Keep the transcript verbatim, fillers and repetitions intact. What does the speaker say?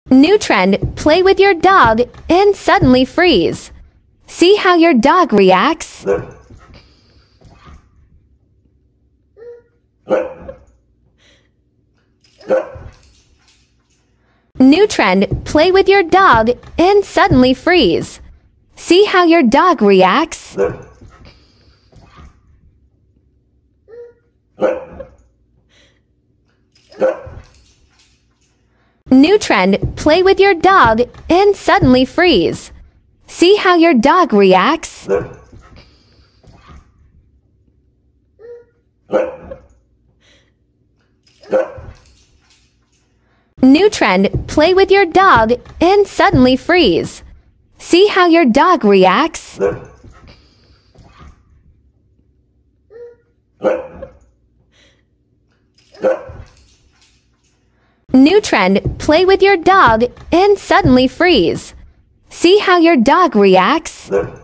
New trend, play with your dog and suddenly freeze. See how your dog reacts. New trend, play with your dog and suddenly freeze. See how your dog reacts. New trend, play with your dog and suddenly freeze. See how your dog reacts. New trend, play with your dog and suddenly freeze. See how your dog reacts. New trend, play with your dog and suddenly freeze. See how your dog reacts.